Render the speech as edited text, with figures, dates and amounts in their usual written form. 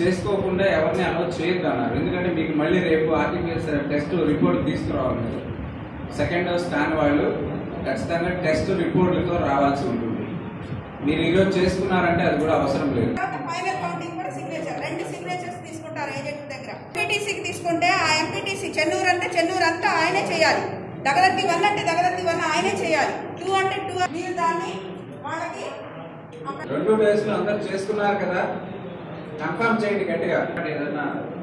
చేసుకోకుండా ఎవరిని అనౌన్స్ చేయొద్దు అన్నారు. ఎందుకంటే మీకు మళ్ళీ రేపు ఆర్టీపీఎస్ఆర్ టెస్ట్ రిపోర్ట్ తీసుకురావాలి. సెకండ్ డోస్ కాని వాళ్ళు ఖచ్చితంగా టెస్ట్ రిపోర్ట్లతో రావాల్సి ఉంటుంది. మీరు ఈరోజు చేసుకున్నారంటే అది కూడా అవసరం లేదు. ఫైనల్ కౌంటింగ్ కూడా సిగ్నేచర్ 2 సిగ్నేచర్స్ తీసుకుంటారు ఏజెంట్ దగ్గర. ఎంపీటీసీకి తీసుకుంటే ఆ ఎంపీటీసీ చెన్నూరు అంటే చెన్నూరు అంతా ఆయనే చేయాలి. దగదత్తి 1 అంటే దగదత్తి 1 ఆయనే చేయాలి. 2 అంటే 2 మీరు దాన్ని వాళ్ళకి 2 డేస్ లో అందరూ చేసుకున్నారు కదా, కన్ఫర్మ్ చేయండి గట్టిగా. ఏదన్నా